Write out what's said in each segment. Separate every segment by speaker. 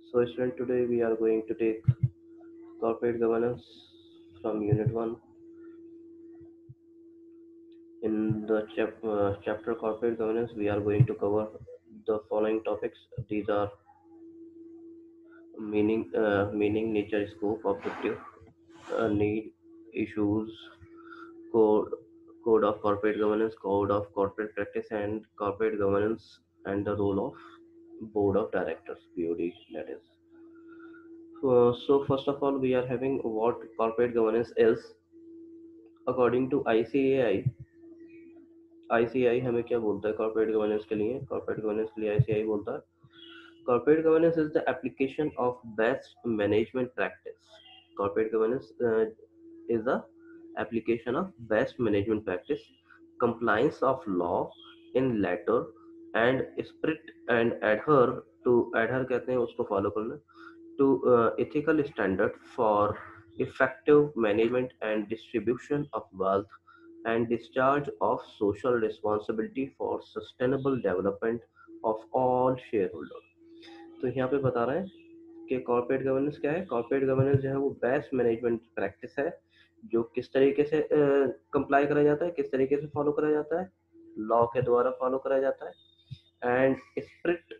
Speaker 1: So, student, today we are going to take corporate governance from Unit 1. In the chapter corporate governance, we are going to cover the following topics. These are meaning, nature, scope, objective, need, issues, code, code of corporate governance, code of corporate practice, and corporate governance, and the role of board of directors (BOD). That is. So first of all, we are having what corporate governance is. According to ICAI, ICAI हमें क्या बोलता है corporate governance के लिए? Corporate governance के लिए ICAI बोलता है corporate governance is the application of best management practice. Corporate governance is the application of best management practice, compliance of law in letter and spirit and adhere कहते हैं उसको follow करना to ethical standard for effective management and distribution of wealth and discharge of social responsibility for sustainable development of all shareholders. तो यहाँ पे बता रहे हैं कि कॉर्पोरेट गवर्नेंस क्या है. कॉर्पोरेट गवर्नेंस जो है वो बेस्ट मैनेजमेंट प्रैक्टिस है जो किस तरीके से कंप्लाई करा जाता है, किस तरीके से फॉलो करा जाता है, लॉ के द्वारा फॉलो करा जाता है and spirit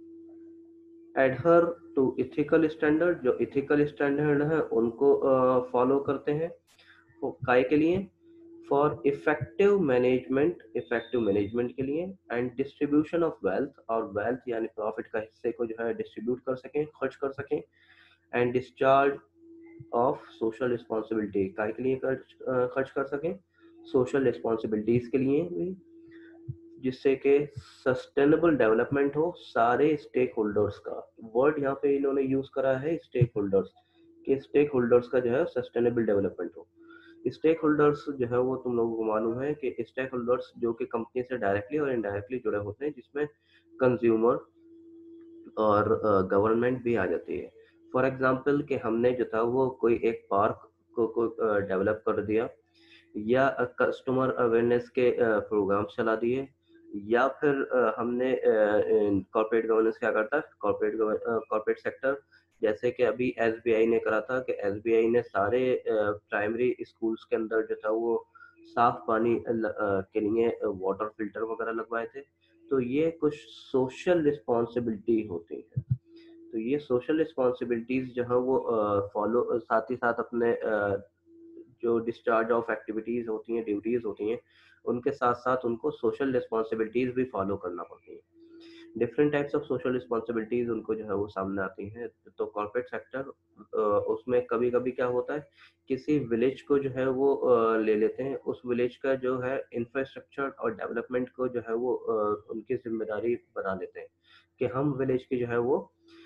Speaker 1: adhere to ethical standard. जो इथिकल स्टैंडर्ड है उनको फॉलो करते हैं काय के लिए? फॉर इफेक्टिव मैनेजमेंट के लिए एंड डिस्ट्रीब्यूशन ऑफ वेल्थ, और वेल्थ यानी प्रॉफिट का हिस्से को जो है डिस्ट्रीब्यूट कर सकें, खर्च कर सकें and discharge of social responsibility, काय के लिए खर्च कर सकें? सोशल रिस्पॉन्सिबिलिटीज के लिए भी, जिससे कि सस्टेनेबल डेवलपमेंट हो सारे स्टेक होल्डर्स का. वर्ड यहाँ पे इन्होंने यूज करा है स्टेक होल्डर्स, कि स्टेक होल्डर्स का जो है सस्टेनेबल डेवलपमेंट हो. स्टेक होल्डर्स जो है वो तुम लोगों को मालूम है कि स्टेक होल्डर्स जो कि कंपनी से डायरेक्टली और इनडायरेक्टली जुड़े होते हैं, जिसमें कंज्यूमर और गवर्नमेंट भी आ जाती है. फॉर एग्जांपल कि हमने जो था वो कोई एक पार्क को डेवलप कर दिया, या कस्टमर अवेयरनेस के प्रोग्राम चला दिए, या फिर हमने कॉर्पोरेट गवर्नेंस क्या करता है, कॉर्पोरेट सेक्टर जैसे कि अभी एसबीआई ने करा था कि एसबीआई ने सारे प्राइमरी स्कूल्स के अंदर जो था वो साफ पानी के लिए वाटर फिल्टर वगैरह लगवाए थे. तो ये कुछ सोशल रिस्पॉन्सिबिलिटी होती है. तो ये सोशल रिस्पॉन्सिबिलिटीज जो है वो फॉलो, साथ ही साथ अपने जो डिस्चार्ज ऑफ एक्टिविटीज होती हैं, ड्यूटीज होती हैं, उनके साथ साथ उनको सोशल रिस्पॉन्सिबिलिटीज भी फॉलो करना पड़ती हैं. Different types of social responsibilities उनको जो है वो सामने आती हैं. तो कॉर्पोरेट सेक्टर उसमें कभी कभी क्या होता है, किसी विलेज को जो है वो ले लेते हैं, उस विलेज का जो है इंफ्रास्ट्रक्चर और डेवलपमेंट को जो है वो उनकी जिम्मेदारी बना लेते हैं कि हम विलेज की जो है वो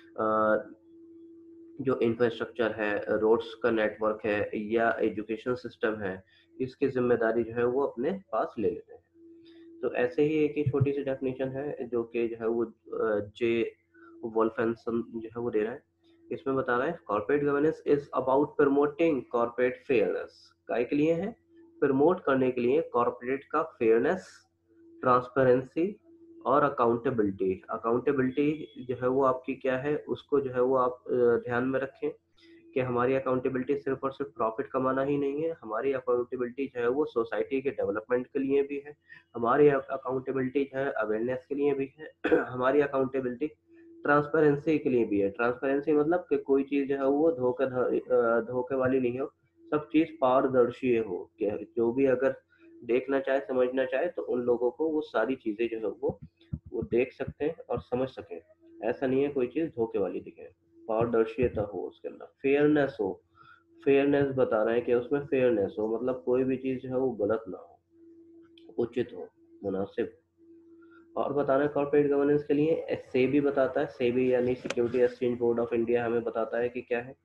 Speaker 1: जो इंफ्रास्ट्रक्चर है, रोड्स का नेटवर्क है या एजुकेशन सिस्टम है, इसकी जिम्मेदारी जो है वो अपने पास ले लेते हैं. तो ऐसे ही एक ही छोटी सी डेफिनेशन है जो कि जो है वो जे वोल्फेंसन जो है वो दे रहा है. इसमें बता रहा है corporate governance is about promoting corporate fairness. काय के लिए है? प्रमोट करने के लिए कॉर्पोरेट का फेयरनेस, ट्रांसपेरेंसी और अकाउंटेबिलिटी. अकाउंटेबिलिटी जो है वो आपकी क्या है, उसको जो है वो आप ध्यान में रखें कि हमारी अकाउंटेबिलिटी सिर्फ और सिर्फ प्रॉफिट कमाना ही नहीं है. हमारी अकाउंटेबिलिटी जो है वो सोसाइटी के डेवलपमेंट के लिए भी है, हमारी अकाउंटेबिलिटी जो है अवेयरनेस के लिए भी है, हमारी अकाउंटेबिलिटी ट्रांसपेरेंसी के लिए भी है. ट्रांसपेरेंसी मतलब कि कोई चीज़ जो है वो धोखे वाली नहीं हो, सब चीज़ पारदर्शी हो, कि जो भी अगर देखना चाहे, समझना चाहे, तो उन लोगों को वो सारी चीज़ें जो है वो देख सकते हैं और समझ सकें. ऐसा नहीं है कोई चीज़ धोखे वाली दिखे. पारदर्शिता हो उसके अंदर, फेयरनेस हो. फेयरनेस बता रहे हैं कि उसमें फेयरनेस हो मतलब कोई भी चीज़ जो है वो गलत ना हो, उचित हो, मुनासिब. और बता रहे हैं कॉर्पोरेट गवर्नेंस के लिए सेबी बताता है, सेबी यानी security exchange board of India हमें बताता है कि क्या है.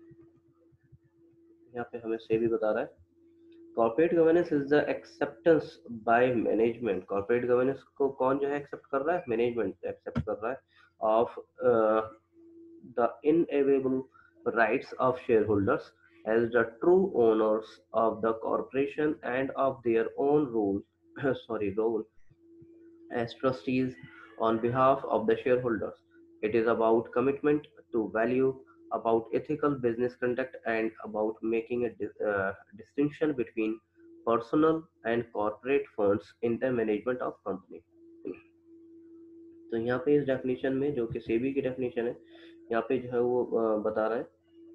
Speaker 1: यहाँ पे हमें सेबी बता रहा है corporate governance is the acceptance by management. Corporate governance को कौन जो है एक्सेप्ट कर रहा है? मैनेजमेंट एक्सेप्ट कर रहा है. Of the inalienable rights of shareholders as the true owners of the corporation and of their own role role as trustees on behalf of the shareholders. It is about commitment to value, about ethical business conduct, and about making a distinction between personal and corporate funds in the management of company. तो यहाँ पे इस definition में जो कि सेबी की definition है, यहाँ पे जो है वो बता रहा है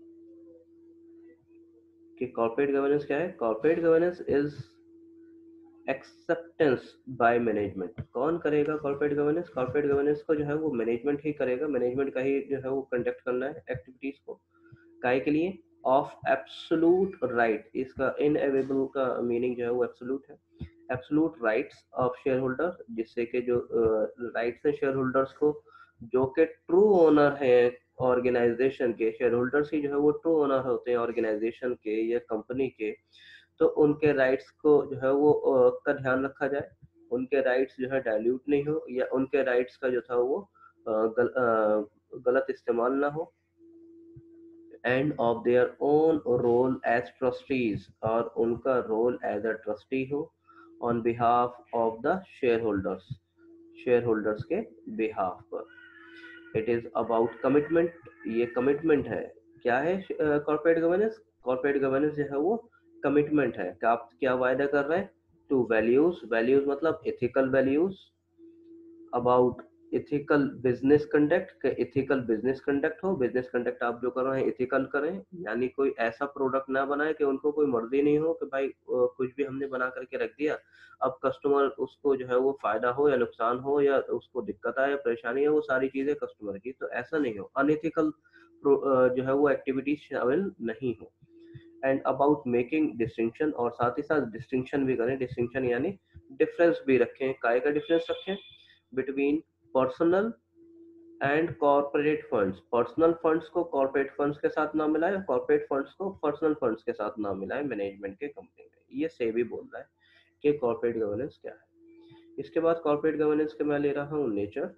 Speaker 1: कि कॉर्पोरेट गवर्नेंस क्या है। Corporate governance is acceptance by management. कौन करेगा कॉर्पोरेट गवर्नेंस? कॉर्पोरेट गवर्नेंस को जो है वो मैनेजमेंट ही करेगा, मैनेजमेंट का ही जो है वो कंडक्ट करना है एक्टिविटीज को। काय के लिए? ऑफ एब्सोल्यूट राइट, इसका इनएवेबल का मीनिंग जो है वो एब्सोल्यूट है। Absolute rights of shareholder, जिससे कि जो राइट्स है शेयर होल्डर्स को, जो कि ट्रू ओनर है ऑर्गेनाइजेशन के, शेयर होल्डर्स ही जो है वो ट्रू ओनर होते हैं ऑर्गेनाइजेशन के या कंपनी के। तो उनके राइट्स को जो है वो का ध्यान रखा जाए, उनके राइट्स जो है डाइल्यूट नहीं हो, या उनके राइट्स का जो था वो गलत इस्तेमाल ना हो। And of their own role as trustees, और उनका रोल एज अ ट्रस्टी हो on behalf of the shareholders, shareholders के बिहाफ पर। इट इज अबाउट कमिटमेंट, ये कमिटमेंट है। क्या है कॉर्पोरेट गवर्नेंस? कॉर्पोरेट गवर्नेंस जो है वो कमिटमेंट है। क्या आप क्या वायदा कर रहे हैं? टू वैल्यूज, वैल्यूज मतलब ethical values, about ethical business conduct, ethical business conduct हो, बिजनेस कंडक्ट आप जो कर रहे हैं इथिकल करें, यानी कोई ऐसा प्रोडक्ट ना बनाए कि उनको कोई मर्जी नहीं हो कि भाई कुछ भी हमने बना करके रख दिया, अब कस्टमर उसको जो है वो फायदा हो या नुकसान हो या उसको दिक्कत आए या परेशानी है, वो सारी चीजें कस्टमर की, तो ऐसा नहीं हो, अनइथिकल जो है वो एक्टिविटीज शामिल नहीं हो। एंड अबाउट मेकिंग डिस्टिंक्शन, और साथ ही साथ डिस्टिंक्शन भी करें, डिस्टिंक्शन यानी डिफरेंस भी रखें। काय का डिफरेंस रखें? Between personal and corporate funds, personal funds को कॉर्पोरेट फंड्स के साथ ना मिलाए, कॉर्पोरेट फंड्स को पर्सनल फंड्स के साथ ना मिलाए मैनेजमेंट के कंपनी में। ये सेबी बोल रहा है कि कॉर्पोरेट गवर्नेंस क्या है। इसके बाद कॉर्पोरेट गवर्नेंस के मैं ले रहा हूँ नेचर।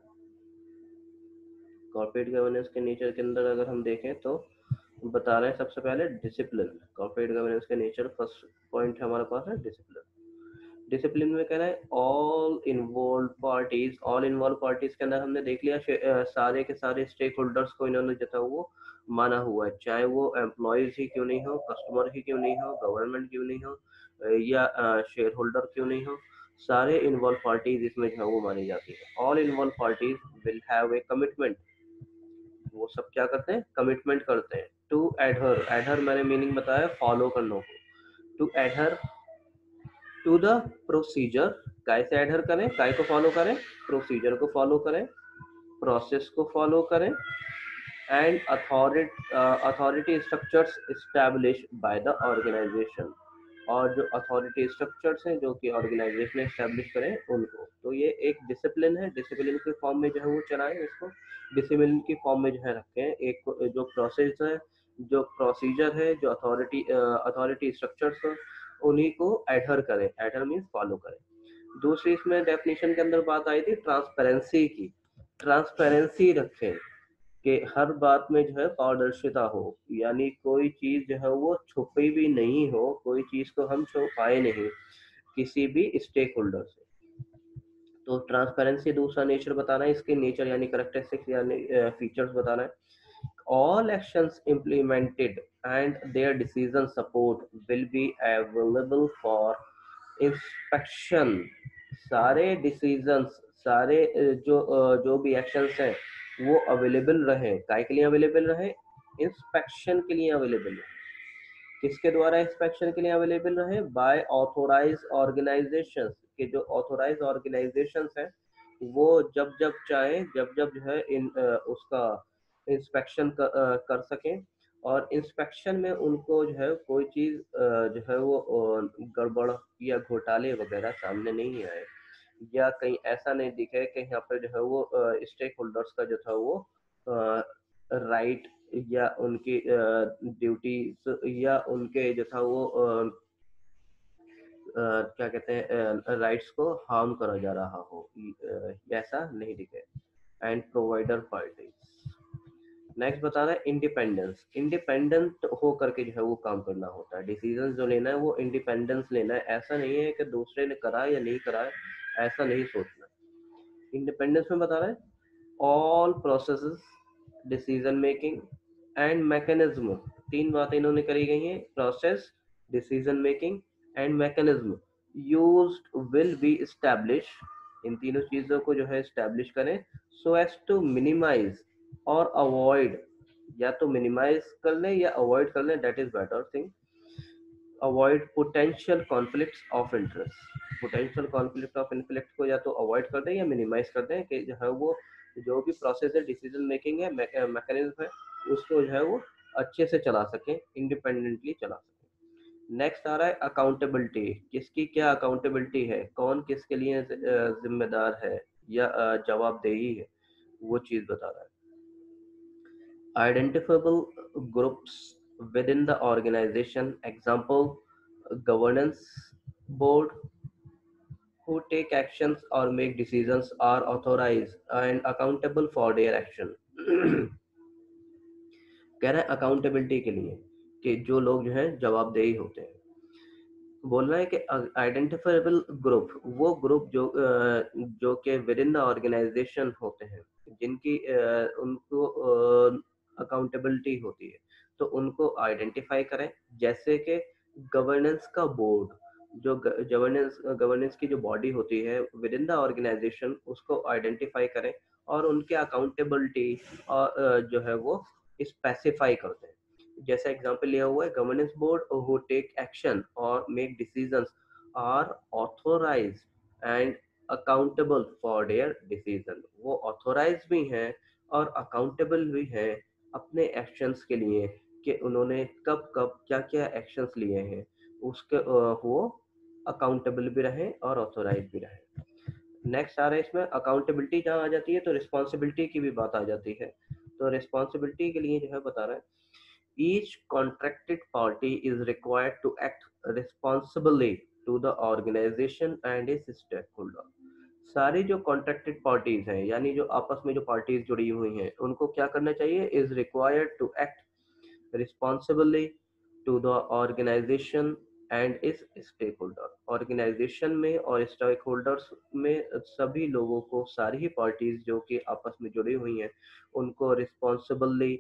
Speaker 1: कॉर्पोरेट गवर्नेंस के नेचर के अंदर अगर हम देखें तो बता रहे हैं सबसे पहले डिसिप्लिन। कॉर्पोरेट गवर्नेंस के नेचर फर्स्ट पॉइंट हमारे पास है डिसिप्लिन। डिसिप्लिन में कह रहा है all involve parties, all involve parties के अंदर हमने देख लिया सारे के सारे स्टेक होल्डर्स को इन्होंने जो था वो माना हुआ है, चाहे वो एम्प्लॉयज ही क्यों नहीं हो, कस्टमर ही क्यों नहीं हो, गवर्नमेंट क्यों नहीं हो, या शेयर होल्डर क्यों नहीं हो, सारे इन्वॉल्व पार्टीज इसमें जो है वो मानी जाती है। All involve parties will have a commitment, वो सब क्या करते हैं? कमिटमेंट करते हैं। टू एडहर, एडहर मैंने मीनिंग बताया फॉलो करना को, to adhere to the procedure. काय से एडहर करें? काय को फॉलो करें? प्रोसीजर को फॉलो करें, प्रोसेस को फॉलो करें, and authority structures establish by the organization, और जो अथॉरिटी स्ट्रक्चर्स हैं जो कि ऑर्गेनाइजेशन एस्टैब्लिश करें उनको। तो ये एक डिसिप्लिन है, डिसिप्लिन के फॉर्म में जो है वो चलाएं इसको, डिसिप्लिन की फॉर्म में जो है रखें। एक जो प्रोसेस है, जो प्रोसीजर है, जो अथॉरिटी स्ट्रक्चर्स है, उन्हीं को एडहर करें, एडहर मीन्स फॉलो करें। दूसरी इसमें डेफिनेशन के अंदर बात आई थी ट्रांसपेरेंसी की, ट्रांसपेरेंसी रखें कि हर बात में जो है पारदर्शिता हो, यानी कोई चीज जो है वो छुपी भी नहीं हो, कोई चीज को हम छुपाए नहीं किसी भी स्टेक होल्डर से। तो ट्रांसपेरेंसी दूसरा नेचर बताना है, इसके नेचर यानी करेक्टरिस्टिक्स यानी फीचर्स बताना है। all actions implemented and their decision support will be available for inspection। सारे डिसीजंस, सारे जो भी एक्शंस हैं वो अवेलेबल रहे, काय के लिए अवेलेबल रहे? इंस्पेक्शन के लिए अवेलेबल रहे। किसके द्वारा इंस्पेक्शन के लिए अवेलेबल रहे? बाय ऑथोराइज ऑर्गेनाइजेशन, के जो ऑथोराइज ऑर्गेनाइजेशन हैं वो जब जब चाहे, जब जब जो है उसका इंस्पेक्शन कर सकें, और इंस्पेक्शन में उनको जो है कोई चीज जो है वो गड़बड़ या घोटाले वगैरह सामने नहीं आए, या कहीं ऐसा नहीं दिखे कि यहाँ पर जो है वो स्टेक होल्डर्स का जो था वो राइट या उनकी ड्यूटी या उनके जो था वो क्या कहते हैं राइट्स को हार्म करा जा रहा हो, ऐसा नहीं दिखे। And provider parties. नेक्स्ट बता रहा है इंडिपेंडेंस, इंडिपेंडेंट हो करके जो है वो काम करना होता है, डिसीजन जो लेना है वो इंडिपेंडेंस लेना है, ऐसा नहीं है कि दूसरे ने करा या नहीं करा है, ऐसा नहीं सोचना। इंडिपेंडेंस में बता रहा है all processes, decision making and mechanism. तीन बातें इन्होंने करी गई हैं, process, decision making and mechanism used will be establish. इन तीनों चीजों को जो है एस्टैब्लिश करें सो एज टू मिनिमाइज और अवॉइड, या तो मिनिमाइज कर लें या अवॉइड कर लें, that is better thing. Avoid potential conflicts of interest, potential conflict of interest को या तो अवॉइड कर दें या मिनिमाइज कर दें, कि जो है वो जो भी प्रोसेस है, डिसीजन मेकिंग है, मैकेनिज्म है, उसको जो है वो अच्छे से चला सकें, इंडिपेंडेंटली चला सकें। नेक्स्ट आ रहा है अकाउंटेबिलिटी। किसकी क्या अकाउंटेबिलिटी है, कौन किसके लिए जिम्मेदार है या जवाबदेही है, वो चीज बता रहा है। Identifiable groups within the organization, example governance board, who take actions or make decisions are authorized and accountable for their action। कह रहा है अकाउंटेबिलिटी के लिए कि जो लोग जो है जवाबदेही होते हैं। बोल रहा है कि आइडेंटिफाइबल ग्रुप, वो ग्रुप जो के विद इन द ऑर्गेनाइजेशन होते हैं, जिनकी उनको अकाउंटेबिलिटी होती है, तो उनको आइडेंटिफाई करें। जैसे कि गवर्नेंस का बोर्ड, जो गवर्नेंस की जो बॉडी होती है विद इन द ऑर्गेनाइजेशन, उसको आइडेंटिफाई करें और उनके अकाउंटेबिलिटी जो है वो स्पेसिफाई करते हैं। जैसा एग्जांपल लिया हुआ है, governance board who take action और make decisions are authorized and accountable for their decision. वो ऑथोराइज भी हैं और अकाउंटेबल भी हैं अपने एक्शंस के लिए, कि उन्होंने कब कब क्या क्या एक्शंस लिए हैं, उसके वो अकाउंटेबल भी रहें और ऑथोराइज भी रहें। नेक्स्ट आ रहा है इसमें अकाउंटेबिलिटी जहाँ आ जाती है तो रिस्पॉन्सिबिलिटी की भी बात आ जाती है। तो रिस्पॉन्सिबिलिटी के लिए जो है बता रहा है, each contracted party is required to act responsibly to the organization and its stakeholder। सारी जो कॉन्ट्रैक्टेड पार्टीज हैं, यानी जो आपस में जो पार्टीज जुड़ी हुई हैं, उनको क्या करना चाहिए, is required to act responsibly to the organization and its stakeholder. Organization में और स्टेक होल्डर्स में सभी लोगों को, सारी ही पार्टीज जो कि आपस में जुड़ी हुई हैं, उनको रिस्पॉन्सिबली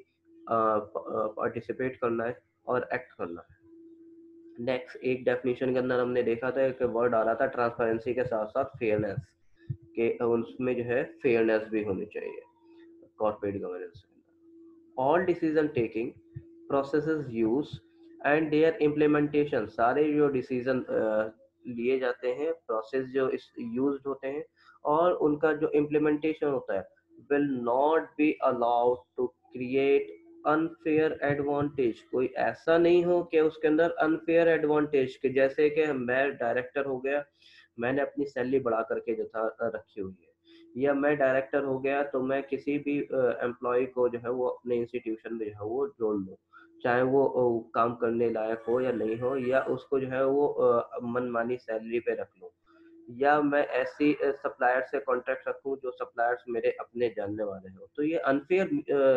Speaker 1: पार्टिसिपेट करना है और एक्ट करना है। नेक्स्ट एक डेफिनेशन के अंदर हमने देखा था कि वर्ड आ रहा था ट्रांसपेरेंसी के साथ साथ फेयरनेस, के उसमें जो है फेयरनेस भी होनी चाहिए कॉर्पोरेट गवर्नेंस के अंदर। All decision taking processes use and their implementation, सारे जो डिसीजन लिए जाते हैं, प्रोसेस जो यूज होते हैं और उनका जो इम्प्लीमेंटेशन होता है, will not be allowed to create unfair advantage. कोई ऐसा नहीं हो कि उसके अंदर अनफेयर एडवांटेज के, जैसे कि मैं डायरेक्टर हो गया, मैंने अपनी सैलरी बढ़ा करके जथा रखी हुई है, या मैं डायरेक्टर हो गया तो मैं किसी भी एम्प्लॉय को जो है वो अपने इंस्टीट्यूशन में जो है वो जोड़ लूँ, चाहे वो काम करने लायक हो या नहीं हो, या उसको जो है वो मनमानी सैलरी पे रख लूँ, या मैं ऐसी सप्लायर से कॉन्ट्रैक्ट रखूं जो सप्लायर्स मेरे अपने जानने वाले हो। तो ये अनफेयर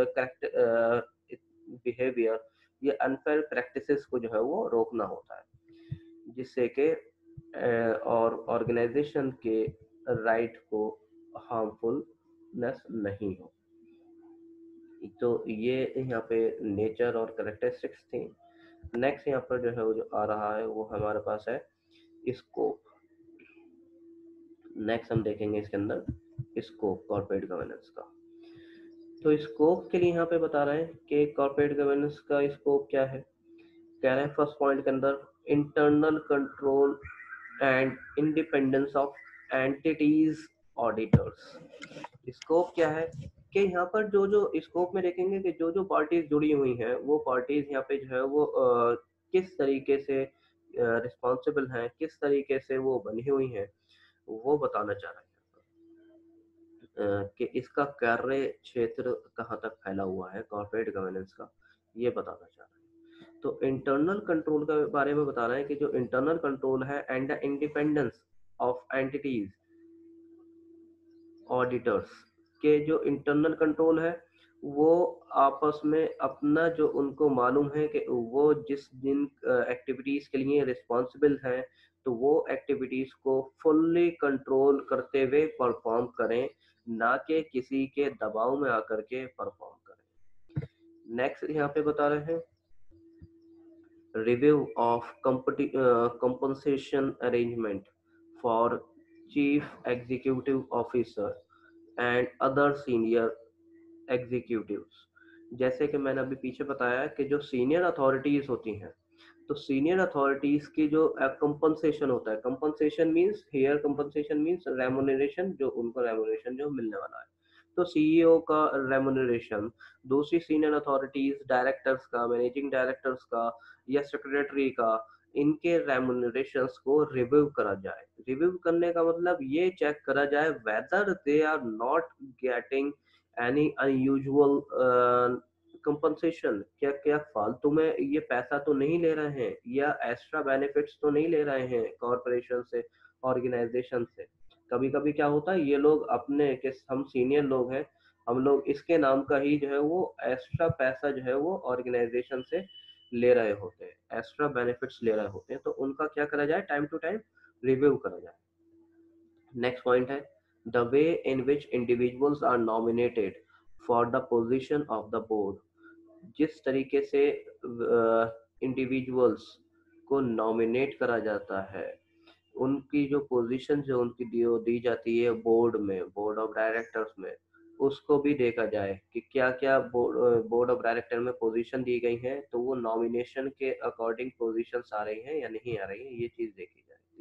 Speaker 1: बिहेवियर, ये अनफेयर प्रैक्टिसेस को जो है वो रोकना होता है, जिससे कि और ऑर्गेनाइजेशन के राइट को हार्मफुलनेस नहीं हो। तो ये यहाँ पे नेचर और करेक्टरिस्टिक्स थी। नेक्स्ट यहाँ पर जो है वो जो आ रहा है वो हमारे पास है स्कोप। नेक्स्ट हम देखेंगे इसके अंदर स्कोप कॉर्पोरेट गवर्नेंस का। तो स्कोप के लिए यहाँ पे बता रहे हैं कि कॉर्पोरेट गवर्नेंस का स्कोप क्या है। कह रहे हैं फर्स्ट पॉइंट के अंदर, internal control and independence of entities auditors. Scope क्या है कि यहाँ पर जो जो स्कोप में देखेंगे कि जो जो पार्टीज जुड़ी हुई हैं, वो पार्टीज यहाँ पे जो है वो किस तरीके से रिस्पॉन्सिबल हैं, किस तरीके से वो बनी हुई हैं, वो बताना चाह रहे हैं कि इसका कार्य क्षेत्र कहाँ तक फैला हुआ है कॉर्पोरेट गवर्नेंस का, ये बताना चाह रहे हैं। तो इंटरनल कंट्रोल के बारे में बता रहे हैं कि जो इंटरनल कंट्रोल है and the independence of entities auditors, के जो इंटरनल कंट्रोल है वो आपस में अपना जो उनको मालूम है कि वो जिन एक्टिविटीज के लिए रिस्पॉन्सिबल हैं, तो वो एक्टिविटीज को फुल्ली कंट्रोल करते हुए परफॉर्म करें, ना कि किसी के दबाव में आकर के परफॉर्म करें। नेक्स्ट यहाँ पे बता रहे हैं review of compensation arrangement for chief executive officer and other senior executives। जैसे कि मैंने अभी पीछे बताया कि जो सीनियर अथॉरिटीज होती हैं, तो सीनियर अथॉरिटीज की जो कंपनसेशन होता है, compensation means here compensation means remuneration, जो उनको रेमुनरेशन जो मिलने वाला है, तो सीईओ का रेमुनरेशन, दूसरी सीनियर अथॉरिटीज डायरेक्टर्स का, मैनेजिंग डायरेक्टर्स का या सेक्रेटरी का, इनके रेमुनरेशंस को रिव्यू करा जाए। रिव्यू करने का मतलब ये चेक करा जाए whether they are not getting any unusual compensation, क्या क्या फालतू में ये पैसा तो नहीं ले रहे हैं या एक्स्ट्रा बेनिफिट्स तो नहीं ले रहे हैं कॉरपोरेशन से, ऑर्गेनाइजेशन से। कभी कभी क्या होता है, ये लोग अपने के हम सीनियर लोग हैं, हम लोग इसके नाम का ही जो है वो एक्स्ट्रा पैसा जो है वो ऑर्गेनाइजेशन से ले रहे होते हैं, एक्स्ट्रा बेनिफिट्स ले रहे होते हैं, तो उनका क्या करा जाए, टाइम टू टाइम रिव्यू करा जाए। नेक्स्ट पॉइंट है the way in which individuals are nominated for the position of the board. जिस तरीके से इंडिविजुअल्स को नॉमिनेट करा जाता है, उनकी जो पोजीशन जो उनकी दी जाती है बोर्ड में, बोर्ड ऑफ डायरेक्टर्स में, उसको भी देखा जाए कि क्या क्या बोर्ड ऑफ डायरेक्टर में पोजीशन दी गई है, तो वो नॉमिनेशन के अकॉर्डिंग पोजीशंस आ रही हैं या नहीं आ रही हैं, ये चीज देखी जाएगी।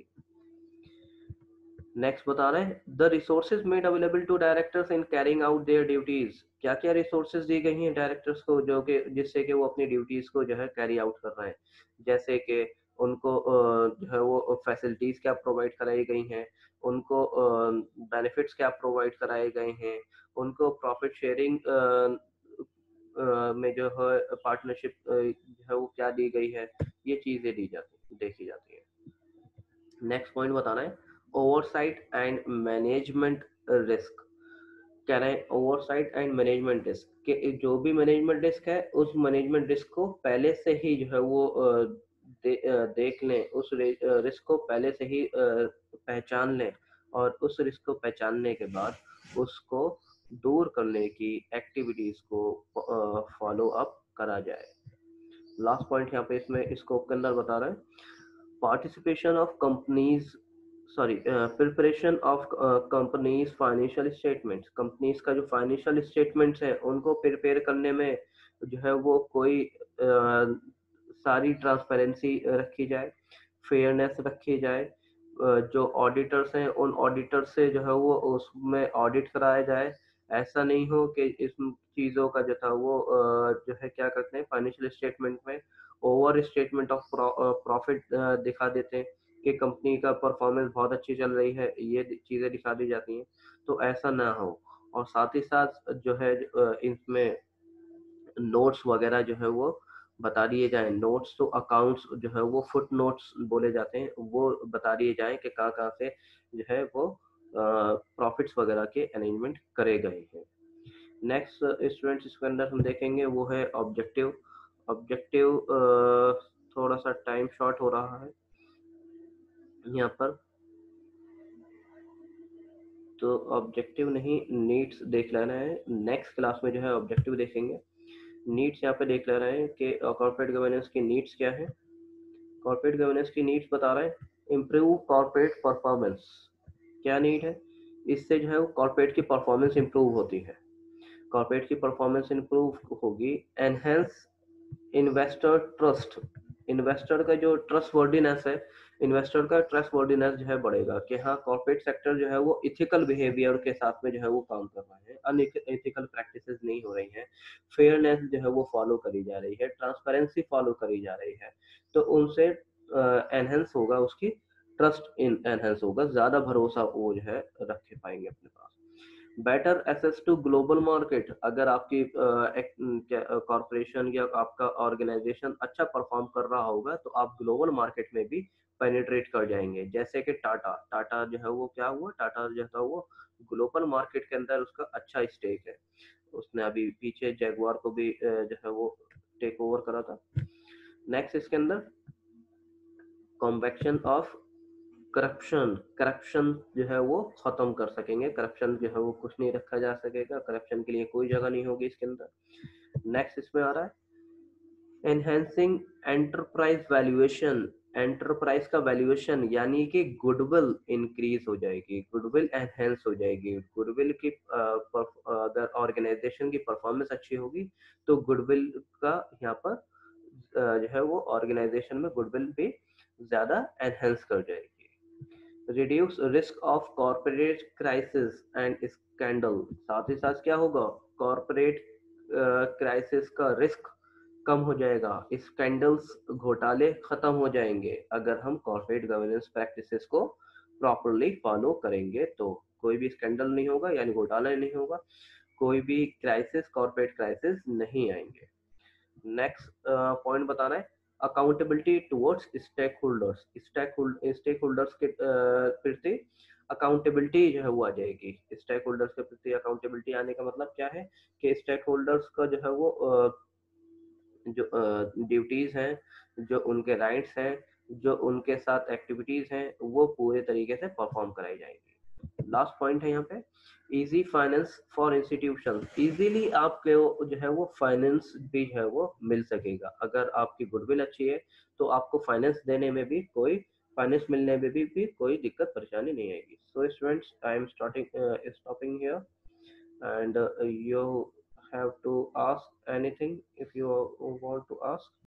Speaker 1: नेक्स्ट बता रहे हैं the resources made available to directors in carrying out their duties. क्या क्या रिसोर्सेज दी गई हैं डायरेक्टर्स को, जो कि जिससे कि वो अपनी ड्यूटीज को जो है कैरी आउट कर रहे हैं। जैसे कि उनको जो है वो फैसिलिटीज क्या प्रोवाइड कराई गई हैं, उनको बेनिफिट्स क्या प्रोवाइड कराए गए हैं, उनको प्रॉफिट शेयरिंग में जो है पार्टनरशिप जो है वो क्या दी गई है, ये चीजें दी जाती देखी जाती है। नेक्स्ट पॉइंट बताना है ओवरसाइट एंड मैनेजमेंट रिस्क। कह रहे हैं ओवरसाइट एंड मैनेजमेंट रिस्क, कि जो भी मैनेजमेंट रिस्क है उस मैनेजमेंट रिस्क को पहले से ही जो है वो देख लें, उस रिस्क को पहले से ही पहचान लें, और उस रिस्क को पहचानने के बाद उसको दूर करने की एक्टिविटीज को फॉलो अप करा जाए। लास्ट पॉइंट यहाँ पे इसमें स्कोप के अंदर बता रहे हैं participation of companies preparation of companies financial statements. Companies का जो फाइनेंशियल स्टेटमेंट्स है उनको प्रिपेयर करने में जो है वो कोई सारी ट्रांसपेरेंसी रखी जाए, फेयरनेस रखी जाए, जो ऑडिटर्स हैं उन ऑडिटर्स से जो है वो उसमें ऑडिट कराया जाए। ऐसा नहीं हो कि इस चीज़ों का जो था वो जो है क्या करते हैं फाइनेंशियल स्टेटमेंट में ओवर स्टेटमेंट ऑफ प्रॉफिट दिखा देते हैं कि कंपनी का परफॉर्मेंस बहुत अच्छी चल रही है, ये चीज़ें दिखा दी जाती हैं, तो ऐसा ना हो। और साथ ही साथ जो है इसमें नोट्स वगैरह जो है वो बता दिए जाएं। नोट्स तो अकाउंट्स जो है वो फुट नोट्स बोले जाते हैं, वो बता दिए जाएं कि कहाँ कहाँ से जो है वो प्रॉफिट्स वगैरह के अरेंजमेंट करे गए हैं। नेक्स्ट स्टूडेंट्स इसके अंदर हम देखेंगे वो है ऑब्जेक्टिव। ऑब्जेक्टिव थोड़ा सा टाइम शॉर्ट हो रहा है यहाँ पर, तो ऑब्जेक्टिव नहीं नीड्स देख लेना है। नेक्स्ट क्लास में जो है ऑब्जेक्टिव देखेंगे। नीड्स यहाँ पे देख ले रहे हैं कि कॉर्पोरेट गवर्नेंस की नीड्स क्या है। कॉर्पोरेट गवर्नेंस की नीड्स बता रहे हैं इम्प्रूव कॉर्पोरेट परफॉर्मेंस। क्या नीड है, इससे जो है वो कॉर्पोरेट की परफॉर्मेंस इंप्रूव होती है। कॉर्पोरेट की परफॉर्मेंस इंप्रूव होगी। Enhance investor trust. इन्वेस्टर का जो ट्रस्ट वर्दीनेस है, इन्वेस्टर का ट्रस्ट वर्दीनेस जो है बढ़ेगा कि हाँ कॉर्पोरेट सेक्टर जो है वो इथिकल बिहेवियर के साथ में जो है वो काम कर रहे हैं, अनइथिकल प्रैक्टिसेस नहीं हो रही हैं, फेयरनेस जो है वो फॉलो करी जा रही है, ट्रांसपेरेंसी फॉलो करी जा रही है, तो उनसे एनहेंस होगा, उसकी ट्रस्ट इन एनहेंस होगा, ज्यादा भरोसा वो जो है रख पाएंगे अपने पास। Better access to global market. अगर आपकी कॉरपोरेशन या आपका ऑर्गेनाइजेशन अच्छा परफॉर्म कर रहा होगा तो आप ग्लोबल मार्केट में भी पेनिट्रेट कर जाएंगे। जैसे कि टाटा टाटा जो है वो क्या हुआ, टाटा जो था वो ग्लोबल मार्केट के अंदर उसका अच्छा स्टेक है, उसने अभी पीछे जैगवार को भी जो है वो टेक ओवर करा था। नेक्स्ट इसके अंदर कॉन्वेक्शन ऑफ करप्शन करप्शन जो है वो खत्म कर सकेंगे। करप्शन जो है वो कुछ नहीं रखा जा सकेगा, करप्शन के लिए कोई जगह नहीं होगी इसके अंदर। नेक्स्ट इसमें आ रहा है एनहेंसिंग एंटरप्राइज वैल्यूएशन। एंटरप्राइज का वैल्यूएशन यानी कि गुडविल इंक्रीज हो जाएगी, गुडविल एनहेंस हो जाएगी। गुडविल की अगर ऑर्गेनाइजेशन की परफॉर्मेंस अच्छी होगी तो गुडविल का यहाँ पर जो है वो ऑर्गेनाइजेशन में गुडविल भी ज्यादा एनहेंस कर जाएगी। Reduce risk of corporate crisis and scandal. साथ ही साथ क्या होगा, कॉर्पोरेट क्राइसिस का रिस्क कम हो जाएगा, स्कैंडल्स घोटाले खत्म हो जाएंगे अगर हम कॉर्पोरेट गवर्नेंस प्रैक्टिसेस को प्रॉपरली फॉलो करेंगे तो। कोई भी स्कैंडल नहीं होगा यानी घोटाला नहीं होगा, कोई भी क्राइसिस कॉर्पोरेट क्राइसिस नहीं आएंगे। नेक्स्ट पॉइंट बताना है accountability towards stakeholders. Stakeholders के प्रति अकाउंटेबिलिटी जो है वो आ जाएगी। स्टेक होल्डर्स के प्रति अकाउंटेबिलिटी आने का मतलब क्या है कि स्टेक होल्डर्स का जो है वो जो ड्यूटीज हैं, जो उनके राइट्स हैं, जो उनके साथ एक्टिविटीज हैं वो पूरे तरीके से परफॉर्म कराई जाएंगी। लास्ट पॉइंट है यहाँ पे easy finance for institution. Easily आपको जो है वो फाइनेंस भी जो है वो मिल सकेगा। अगर आपकी गुडविल अच्छी है तो आपको फाइनेंस देने में भी कोई फाइनेंस मिलने में भी कोई दिक्कत परेशानी नहीं आएगी। So students I am stopping here and you have to ask anything if you want to ask.